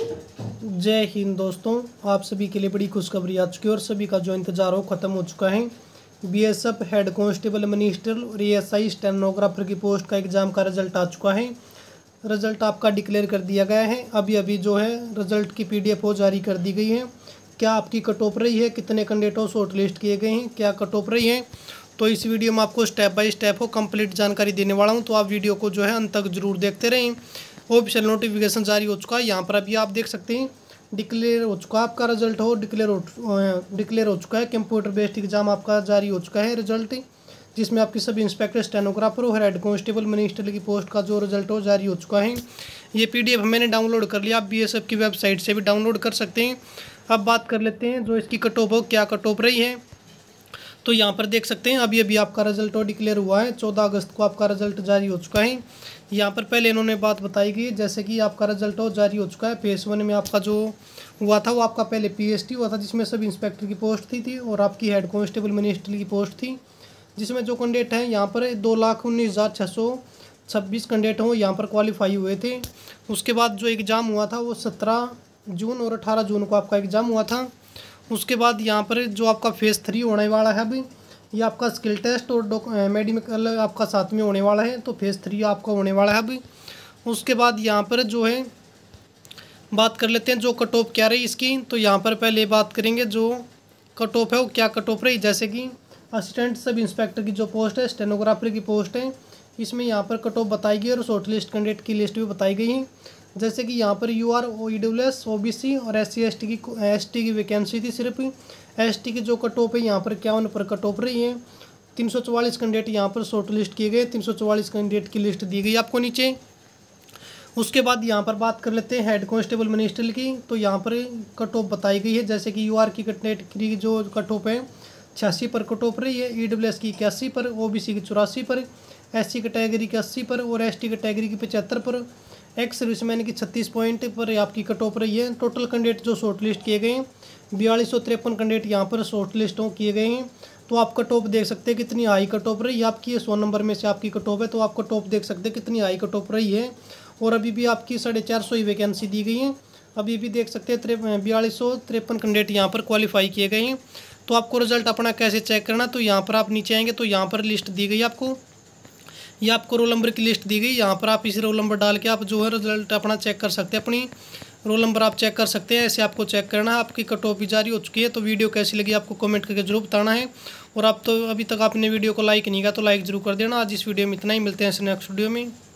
जय हिंद दोस्तों, आप सभी के लिए बड़ी खुशखबरी आ चुकी है और सभी का जो इंतजार हो ख़त्म हो चुका है। बीएसएफ हेड कांस्टेबल मिनिस्टर और एएसआई स्टेनोग्राफर की पोस्ट का एग्ज़ाम का रिजल्ट आ चुका है। रिजल्ट आपका डिक्लेयर कर दिया गया है। अभी अभी जो है रिजल्ट की पीडीएफ हो जारी कर दी गई है। क्या आपकी कट ऑफ रही है, कितने कैंडिडेटों शॉर्ट लिस्ट किए गए हैं, क्या कट ऑफ रही है, तो इस वीडियो में आपको स्टेप बाय स्टेप हो कंप्लीट जानकारी देने वाला हूं। तो आप वीडियो को जो है अंत तक जरूर देखते रहें। ऑफिशियल नोटिफिकेशन जारी हो चुका है, यहाँ पर अभी आप देख सकते हैं डिक्लेयर हो चुका आपका रिजल्ट हो डिक्लेयर हो चुका है। कंप्यूटर बेस्ड एग्जाम आपका जारी हो चुका है रिजल्ट, जिसमें आपकी सभी इंस्पेक्टर स्टेनोग्राफर और हेड कांस्टेबल मिनिस्टर की पोस्ट का जो रिजल्ट हो जारी हो चुका है। ये पीडीएफ मैंने डाउनलोड कर लिया, आप बीएसएफ की वेबसाइट से भी डाउनलोड कर सकते हैं। अब बात कर लेते हैं जो इसकी कट ऑफ हो, क्या कट ऑफ रही है। तो यहाँ पर देख सकते हैं अभी अभी आपका रिजल्ट डिक्लेयर हुआ है। 14 अगस्त को आपका रिजल्ट जारी हो चुका है। यहाँ पर पहले इन्होंने बात बताई गई, जैसे कि आपका रिजल्ट जारी हो चुका है। फेस 1 में आपका जो हुआ था वो आपका पहले पीएसटी हुआ था, जिसमें सब इंस्पेक्टर की पोस्ट थी और आपकी हेड कांस्टेबल मिनिस्टर की पोस्ट थी, जिसमें जो कैंडिडेट हैं यहाँ पर 2,19,626 कैंडिडेट हो यहाँ पर क्वालिफाई हुए थे। उसके बाद जो एग्ज़ाम हुआ था वो 17 जून और 18 जून को आपका एग्ज़ाम हुआ था। उसके बाद यहाँ पर जो आपका फेज़ 3 होने वाला है अभी, ये आपका स्किल टेस्ट और मेडिकल आपका साथ में होने वाला है। तो फेज़ 3 आपका होने वाला है अभी। उसके बाद यहाँ पर जो है बात कर लेते हैं जो कट ऑफ क्या रही इसकी। तो यहाँ पर पहले बात करेंगे जो कट ऑफ है वो क्या कट ऑफ रही। जैसे कि असिस्टेंट सब इंस्पेक्टर की जो पोस्ट है, स्टेनोग्राफर की पोस्ट है, इसमें यहाँ पर कट ऑफ बताई गई और शॉर्ट लिस्ट कैंडिडेट की लिस्ट भी बताई गई है। जैसे कि यहाँ पर यूआर ईडब्ल्यूएस ओबीसी और एससी एसटी की वैकेंसी थी। सिर्फ एसटी की जो कट ऑफ है यहाँ पर 51 पर कट ऑफ रही है। 344 कैंडिडेट यहाँ पर शॉर्ट लिस्ट किए गए। 344 कैंडिडेट की लिस्ट दी गई आपको नीचे। उसके बाद यहाँ पर बात कर लेते हैं हेड कांस्टेबल मिनिस्टर की। तो यहाँ पर कट ऑफ बताई गई है। जैसे कि यूआर की कैंडिडेट की जो कट ऑफ है 86 पर कट ऑफ रही है, ईडब्ल्यूएस की 81 पर, ओबीसी की 84 पर, एससी कैटेगरी की 80 पर और एसटी कैटेगरी की 75 पर, एक्स सर्विसमैन की 36 पॉइंट पर आपकी कट ऑफ रही है। टोटल कैंडिडेट जो शॉर्ट लिस्ट किए गए हैं 4253 कैंडिडेट यहाँ पर शॉर्ट लिस्ट किए गए हैं। तो आप कट ऑफ देख सकते हैं कितनी हाई कट ऑफ रही है आपकी। 100 नंबर में से आपकी कट ऑफ है, तो आप कट ऑफ देख सकते हैं कितनी हाई कट ऑफ रही है। और अभी भी आपकी 450 ही वैकेंसी दी गई है। अभी भी देख सकते हैं 4253 कैंडिडेट यहाँ पर क्वालिफाई किए गए हैं। तो आपको रिजल्ट अपना कैसे चेक करना, तो यहाँ पर आप नीचे आएंगे तो यहाँ पर लिस्ट दी गई आपको, ये आपको रोल नंबर की लिस्ट दी गई। यहाँ पर आप इस रोल नंबर डाल के आप जो है रिजल्ट अपना चेक कर सकते हैं। अपनी रोल नंबर आप चेक कर सकते हैं, ऐसे आपको चेक करना है। आपकी कट ऑफ भी जारी हो चुकी है। तो वीडियो कैसी लगी आपको कमेंट करके जरूर बताना है। और आप तो अभी तक आपने वीडियो को लाइक नहीं किया तो लाइक जरूर कर देना। आज इस वीडियो में इतना ही, मिलते हैं नेक्स्ट वीडियो में।